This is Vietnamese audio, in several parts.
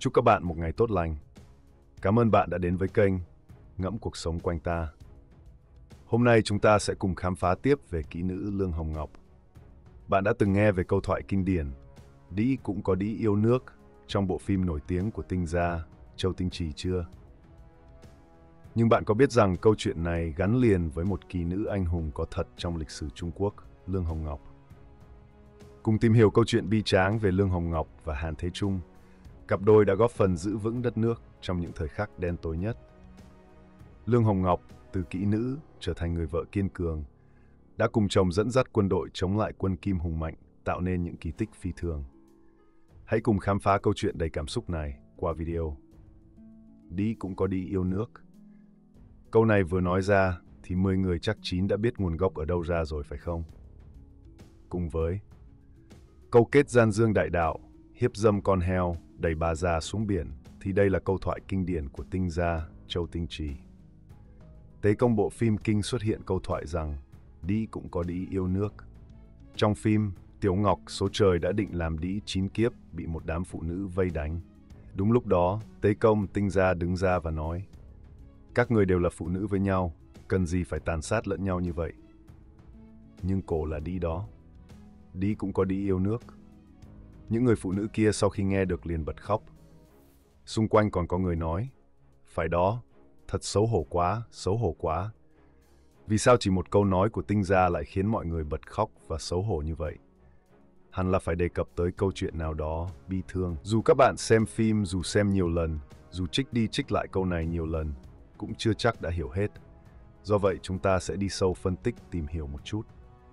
Chúc các bạn một ngày tốt lành. Cảm ơn bạn đã đến với kênh Ngẫm Cuộc Sống Quanh Ta. Hôm nay chúng ta sẽ cùng khám phá tiếp về kỹ nữ Lương Hồng Ngọc. Bạn đã từng nghe về câu thoại kinh điển "Đĩ cũng có đĩ yêu nước" trong bộ phim nổi tiếng của tinh gia Châu Tinh Trì chưa? Nhưng bạn có biết rằng câu chuyện này gắn liền với một kỳ nữ anh hùng có thật trong lịch sử Trung Quốc, Lương Hồng Ngọc. Cùng tìm hiểu câu chuyện bi tráng về Lương Hồng Ngọc và Hàn Thế Trung, cặp đôi đã góp phần giữ vững đất nước trong những thời khắc đen tối nhất. Lương Hồng Ngọc, từ kỹ nữ trở thành người vợ kiên cường, đã cùng chồng dẫn dắt quân đội chống lại quân Kim hùng mạnh, tạo nên những kỳ tích phi thường. Hãy cùng khám phá câu chuyện đầy cảm xúc này qua video. Đĩ cũng có đĩ yêu nước. Câu này vừa nói ra thì 10 người chắc chín đã biết nguồn gốc ở đâu ra rồi phải không? Cùng với câu kết gian dương đại đạo, hiếp dâm con heo, đẩy bà già xuống biển, thì đây là câu thoại kinh điển của tinh gia Châu Tinh Trì. Tế công bộ phim kinh xuất hiện câu thoại rằng đĩ cũng có đĩ yêu nước. Trong phim, Tiểu Ngọc số trời đã định làm đĩ 9 kiếp bị một đám phụ nữ vây đánh. Đúng lúc đó, Tế công tinh gia đứng ra và nói: các người đều là phụ nữ với nhau, cần gì phải tàn sát lẫn nhau như vậy. Nhưng cổ là đĩ đó. Đĩ cũng có đĩ yêu nước. Những người phụ nữ kia sau khi nghe được liền bật khóc. Xung quanh còn có người nói: phải đó, thật xấu hổ quá, xấu hổ quá. Vì sao chỉ một câu nói của tinh gia lại khiến mọi người bật khóc và xấu hổ như vậy? Hẳn là phải đề cập tới câu chuyện nào đó bi thương. Dù các bạn xem phim, dù xem nhiều lần, dù trích đi trích lại câu này nhiều lần, cũng chưa chắc đã hiểu hết. Do vậy chúng ta sẽ đi sâu phân tích tìm hiểu một chút.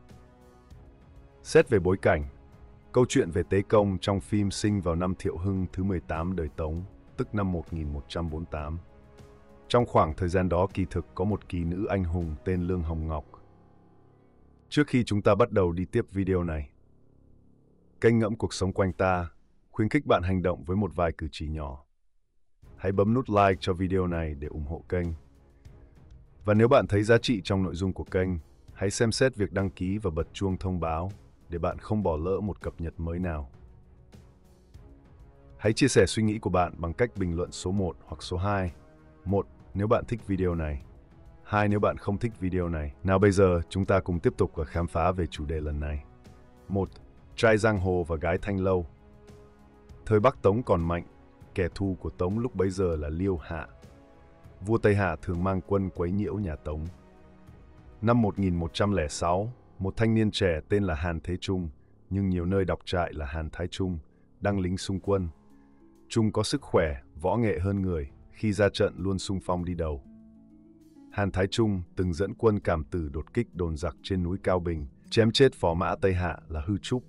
Xét về bối cảnh, câu chuyện về Tế Công trong phim sinh vào năm Thiệu Hưng thứ 18 đời Tống, tức năm 1148. Trong khoảng thời gian đó kỳ thực có một kỳ nữ anh hùng tên Lương Hồng Ngọc. Trước khi chúng ta bắt đầu đi tiếp video này, kênh Ngẫm Cuộc Sống Quanh Ta khuyến khích bạn hành động với một vài cử chỉ nhỏ. Hãy bấm nút like cho video này để ủng hộ kênh. Và nếu bạn thấy giá trị trong nội dung của kênh, hãy xem xét việc đăng ký và bật chuông thông báo để bạn không bỏ lỡ một cập nhật mới nào. Hãy chia sẻ suy nghĩ của bạn bằng cách bình luận số 1 hoặc số 2. 1. Nếu bạn thích video này. 2. Nếu bạn không thích video này. Nào bây giờ chúng ta cùng tiếp tục và khám phá về chủ đề lần này. 1. Trai giang hồ và gái thanh lâu. Thời Bắc Tống còn mạnh, kẻ thù của Tống lúc bấy giờ là Liêu Hạ. Vua Tây Hạ thường mang quân quấy nhiễu nhà Tống. Năm 1106, một thanh niên trẻ tên là Hàn Thế Trung, nhưng nhiều nơi đọc trại là Hàn Thái Trung, đăng lính xung quân. Trung có sức khỏe, võ nghệ hơn người, khi ra trận luôn xung phong đi đầu. Hàn Thái Trung từng dẫn quân Cảm Tử đột kích đồn giặc trên núi Cao Bình, chém chết phò mã Tây Hạ là Hư Trúc.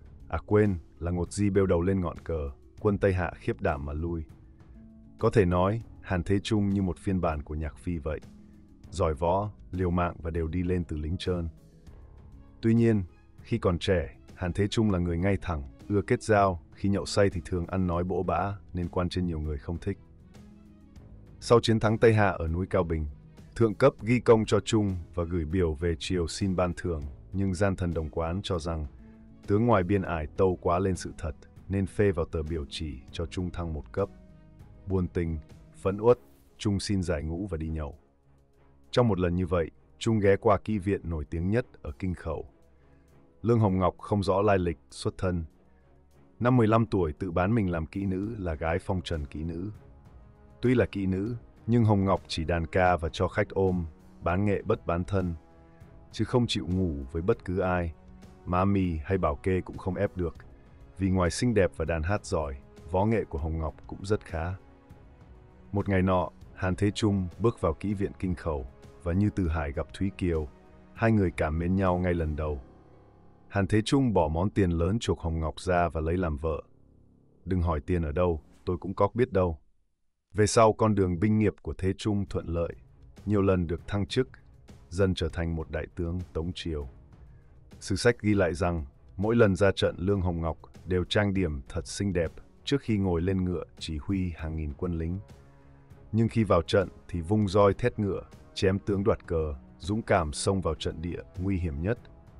Là Ngột Di bêu đầu lên ngọn cờ, quân Tây Hạ khiếp đảm mà lui. Có thể nói, Hàn Thế Trung như một phiên bản của Nhạc Phi vậy. Giỏi võ, liều mạng và đều đi lên từ lính trơn. Tuy nhiên, khi còn trẻ, Hàn Thế Trung là người ngay thẳng, ưa kết giao, khi nhậu say thì thường ăn nói bỗ bã nên quan trên nhiều người không thích. Sau chiến thắng Tây Hạ ở núi Cao Bình, thượng cấp ghi công cho Trung và gửi biểu về triều xin ban thưởng, nhưng gian thần Đồng Quán cho rằng tướng ngoài biên ải tâu quá lên sự thật nên phê vào tờ biểu chỉ cho Trung thăng một cấp. Buồn tình, phẫn uất, Trung xin giải ngũ và đi nhậu. Trong một lần như vậy, Trung ghé qua kỹ viện nổi tiếng nhất ở Kinh Khẩu. Lương Hồng Ngọc không rõ lai lịch, xuất thân. Năm 15 tuổi tự bán mình làm kỹ nữ, là gái phong trần kỹ nữ. Tuy là kỹ nữ, nhưng Hồng Ngọc chỉ đàn ca và cho khách ôm, bán nghệ bất bán thân, chứ không chịu ngủ với bất cứ ai. Má Mì hay Bảo Kê cũng không ép được, vì ngoài xinh đẹp và đàn hát giỏi, võ nghệ của Hồng Ngọc cũng rất khá. Một ngày nọ, Hàn Thế Trung bước vào kỹ viện Kinh Khẩu và như Từ Hải gặp Thúy Kiều, hai người cảm mến nhau ngay lần đầu. Hàn Thế Trung bỏ món tiền lớn chuộc Hồng Ngọc ra và lấy làm vợ. Đừng hỏi tiền ở đâu, tôi cũng có biết đâu. Về sau, con đường binh nghiệp của Thế Trung thuận lợi, nhiều lần được thăng chức, dần trở thành một đại tướng Tống Triều. Sử sách ghi lại rằng, mỗi lần ra trận Lương Hồng Ngọc đều trang điểm thật xinh đẹp trước khi ngồi lên ngựa chỉ huy hàng nghìn quân lính. Nhưng khi vào trận thì vung roi thét ngựa, chém tướng đoạt cờ, dũng cảm xông vào trận địa nguy hiểm nhất.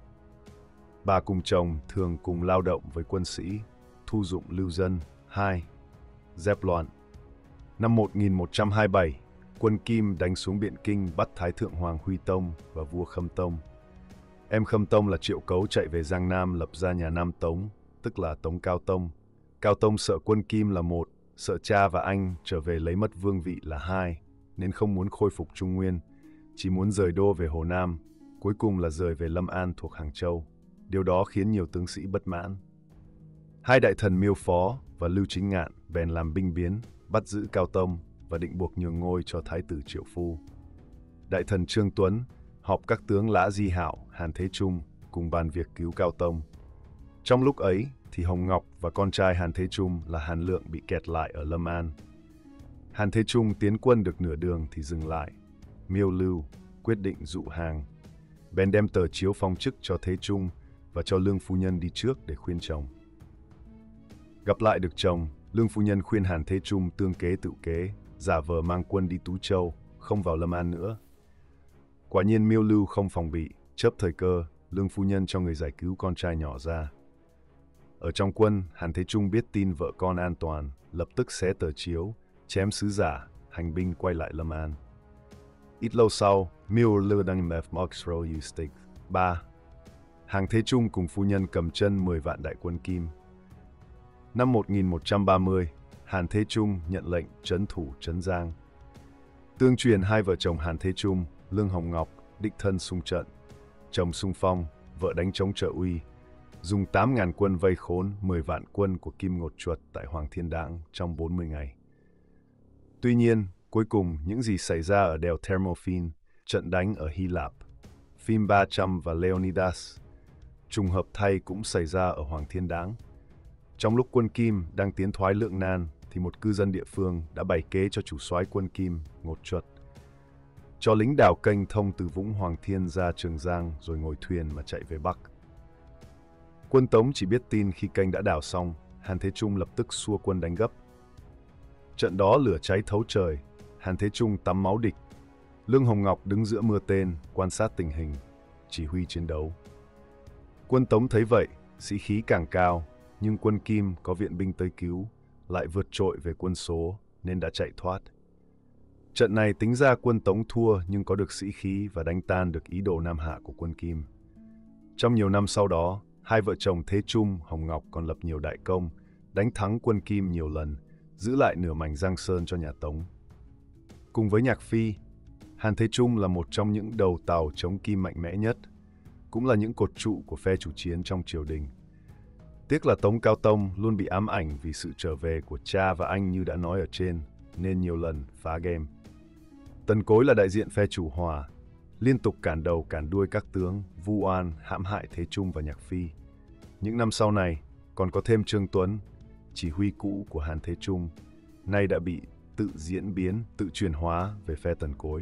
Bà cùng chồng thường cùng lao động với quân sĩ, thu dụng lưu dân. 2. dẹp loạn. Năm 1127, quân Kim đánh xuống Biện Kinh bắt Thái Thượng Hoàng Huy Tông và vua Khâm Tông. Em Khâm Tông là Triệu Cấu chạy về Giang Nam lập ra nhà Nam Tống, tức là Tống Cao Tông. Cao Tông sợ quân Kim là một, sợ cha và anh trở về lấy mất vương vị là hai, nên không muốn khôi phục Trung Nguyên, chỉ muốn rời đô về Hồ Nam, cuối cùng là rời về Lâm An thuộc Hàng Châu. Điều đó khiến nhiều tướng sĩ bất mãn. Hai đại thần Miêu Phó và Lưu Chính Ngạn bèn làm binh biến, bắt giữ Cao Tông và định buộc nhường ngôi cho Thái tử Triệu Phu. Đại thần Trương Tuấn họp các tướng Lã Di Hạo, Hàn Thế Trung cùng bàn việc cứu Cao Tông. Trong lúc ấy thì Hồng Ngọc và con trai Hàn Thế Trung là Hàn Lượng bị kẹt lại ở Lâm An. Hàn Thế Trung tiến quân được nửa đường thì dừng lại. Miêu Lưu quyết định dụ hàng, bèn đem tờ chiếu phong chức cho Thế Trung và cho Lương Phu Nhân đi trước để khuyên chồng. Gặp lại được chồng, Lương Phu Nhân khuyên Hàn Thế Trung tương kế tự kế, giả vờ mang quân đi Tú Châu, không vào Lâm An nữa. Quả nhiên Miêu Lưu không phòng bị, chớp thời cơ, Lương Phu Nhân cho người giải cứu con trai nhỏ ra. Ở trong quân, Hàn Thế Trung biết tin vợ con an toàn, lập tức xé tờ chiếu, chém sứ giả, hành binh quay lại Lâm An. Ít lâu sau, Miêu Lưu đang mẹp Moxro Ustig. 3. Hàn Thế Trung cùng phu nhân cầm chân 10 vạn đại quân Kim. Năm 1130, Hàn Thế Trung nhận lệnh trấn thủ Trấn Giang. Tương truyền hai vợ chồng Hàn Thế Trung, Lương Hồng Ngọc, đích thân xung trận. Chồng xung phong, vợ đánh chống Trợ Uy, dùng 8.000 quân vây khốn 10 vạn quân của Kim Ngột Chuột tại Hoàng Thiên Đàng trong 40 ngày. Tuy nhiên, cuối cùng những gì xảy ra ở đèo Thermopylae, trận đánh ở Hy Lạp, Phim 300 và Leonidas, trùng hợp thay cũng xảy ra ở Hoàng Thiên Đàng. Trong lúc quân Kim đang tiến thoái lưỡng nan, thì một cư dân địa phương đã bày kế cho chủ soái quân Kim, Ngột Chuột, cho lính đào kênh thông từ Vũng Hoàng Thiên ra Trường Giang rồi ngồi thuyền mà chạy về Bắc. Quân Tống chỉ biết tin khi kênh đã đào xong, Hàn Thế Trung lập tức xua quân đánh gấp. Trận đó lửa cháy thấu trời, Hàn Thế Trung tắm máu địch. Lương Hồng Ngọc đứng giữa mưa tên, quan sát tình hình, chỉ huy chiến đấu. Quân Tống thấy vậy, sĩ khí càng cao, nhưng quân Kim có viện binh tới cứu, lại vượt trội về quân số nên đã chạy thoát. Trận này tính ra quân Tống thua nhưng có được sĩ khí và đánh tan được ý đồ Nam Hạ của quân Kim. Trong nhiều năm sau đó, hai vợ chồng Thế Trung, Hồng Ngọc còn lập nhiều đại công, đánh thắng quân Kim nhiều lần, giữ lại nửa mảnh Giang Sơn cho nhà Tống. Cùng với Nhạc Phi, Hàn Thế Trung là một trong những đầu tàu chống Kim mạnh mẽ nhất, cũng là những cột trụ của phe chủ chiến trong triều đình. Tiếc là Tống Cao Tông luôn bị ám ảnh vì sự trở về của cha và anh như đã nói ở trên, nên nhiều lần phá game. Tần Cối là đại diện phe chủ hòa, liên tục cản đầu cản đuôi các tướng, vu oan, hãm hại Thế Trung và Nhạc Phi. Những năm sau này, còn có thêm Trương Tuấn, chỉ huy cũ của Hàn Thế Trung, nay đã bị tự diễn biến, tự chuyển hóa về phe Tần Cối.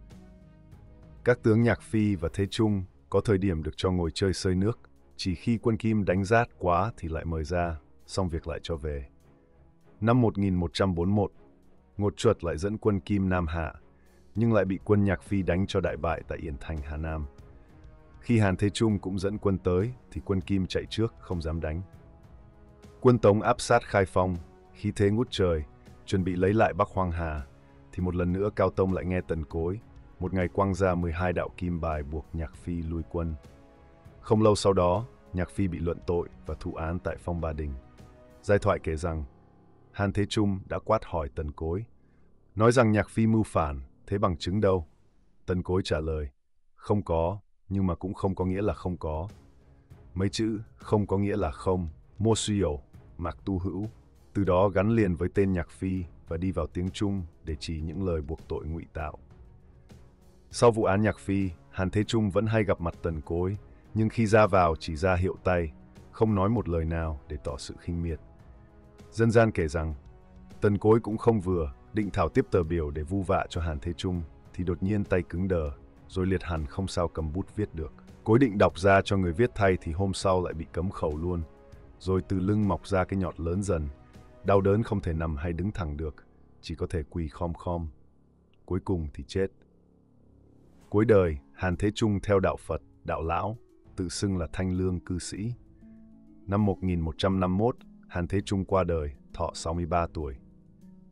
Các tướng Nhạc Phi và Thế Trung có thời điểm được cho ngồi chơi sơi nước, chỉ khi quân Kim đánh rát quá thì lại mời ra, xong việc lại cho về. Năm 1141, Ngột Chuột lại dẫn quân Kim Nam Hạ, nhưng lại bị quân Nhạc Phi đánh cho đại bại tại Yên Thành, Hà Nam. Khi Hàn Thế Trung cũng dẫn quân tới, thì quân Kim chạy trước, không dám đánh. Quân Tống áp sát Khai Phong, khí thế ngút trời, chuẩn bị lấy lại Bắc Hoang Hà, thì một lần nữa Cao Tông lại nghe Tần Cối, một ngày quăng ra 12 đạo kim bài buộc Nhạc Phi lui quân. Không lâu sau đó, Nhạc Phi bị luận tội và thụ án tại Phong Ba Đình. Giai thoại kể rằng, Hàn Thế Trung đã quát hỏi Tần Cối, nói rằng Nhạc Phi mưu phản, thế bằng chứng đâu? Tần Cối trả lời, không có, nhưng mà cũng không có nghĩa là không có. Mấy chữ không có nghĩa là không, mô suyo, mạc tu hữu, từ đó gắn liền với tên Nhạc Phi và đi vào tiếng Trung để chỉ những lời buộc tội ngụy tạo. Sau vụ án Nhạc Phi, Hàn Thế Trung vẫn hay gặp mặt Tần Cối, nhưng khi ra vào chỉ ra hiệu tay, không nói một lời nào để tỏ sự khinh miệt. Dân gian kể rằng, Tần Cối cũng không vừa, định thảo tiếp tờ biểu để vu vạ cho Hàn Thế Trung, thì đột nhiên tay cứng đờ, rồi liệt hẳn không sao cầm bút viết được. Cối định đọc ra cho người viết thay thì hôm sau lại bị cấm khẩu luôn, rồi từ lưng mọc ra cái nhọt lớn dần, đau đớn không thể nằm hay đứng thẳng được, chỉ có thể quỳ khom khom. Cuối cùng thì chết. Cuối đời, Hàn Thế Trung theo đạo Phật, đạo Lão, tự xưng là Thanh Lương cư sĩ. Năm 1151, Hàn Thế Trung qua đời, thọ 63 tuổi.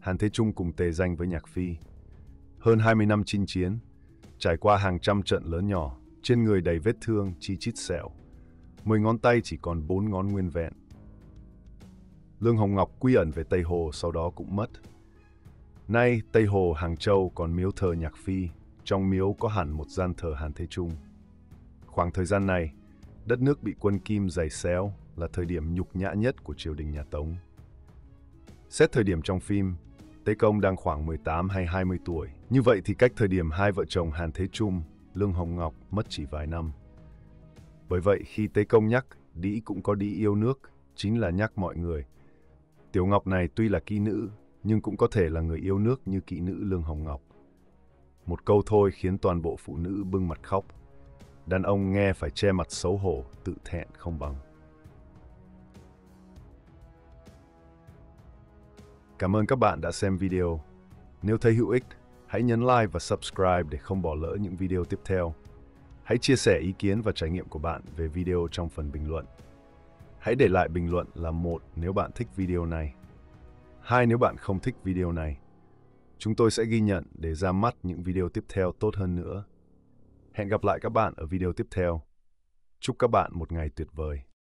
Hàn Thế Trung cùng tề danh với Nhạc Phi. Hơn 20 năm chinh chiến, trải qua hàng trăm trận lớn nhỏ, trên người đầy vết thương, chi chít sẹo. 10 ngón tay chỉ còn 4 ngón nguyên vẹn. Lương Hồng Ngọc quy ẩn về Tây Hồ sau đó cũng mất. Nay, Tây Hồ, Hàng Châu còn miếu thờ Nhạc Phi, trong miếu có hẳn một gian thờ Hàn Thế Trung. Khoảng thời gian này, đất nước bị quân Kim giày xéo là thời điểm nhục nhã nhất của triều đình nhà Tống. Xét thời điểm trong phim, Tế Công đang khoảng 18 hay 20 tuổi. Như vậy thì cách thời điểm hai vợ chồng Hàn Thế Trung, Lương Hồng Ngọc mất chỉ vài năm. Bởi vậy khi Tế Công nhắc đĩ cũng có đĩ yêu nước, chính là nhắc mọi người. Tiểu Ngọc này tuy là kỹ nữ, nhưng cũng có thể là người yêu nước như kỹ nữ Lương Hồng Ngọc. Một câu thôi khiến toàn bộ phụ nữ bưng mặt khóc. Đàn ông nghe phải che mặt xấu hổ, tự thẹn không bằng. Cảm ơn các bạn đã xem video. Nếu thấy hữu ích, hãy nhấn like và subscribe để không bỏ lỡ những video tiếp theo. Hãy chia sẻ ý kiến và trải nghiệm của bạn về video trong phần bình luận. Hãy để lại bình luận là 1 nếu bạn thích video này. 2 nếu bạn không thích video này. Chúng tôi sẽ ghi nhận để ra mắt những video tiếp theo tốt hơn nữa. Hẹn gặp lại các bạn ở video tiếp theo. Chúc các bạn một ngày tuyệt vời.